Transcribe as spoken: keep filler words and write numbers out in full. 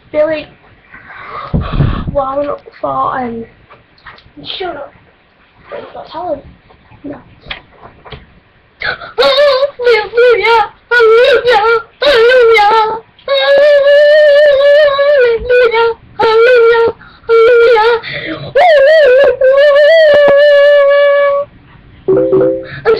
Billy, well, for um, shut up. Billy's not telling. No. Hallelujah! Hallelujah! Hallelujah! Hallelujah! Hallelujah! Hallelujah! I'm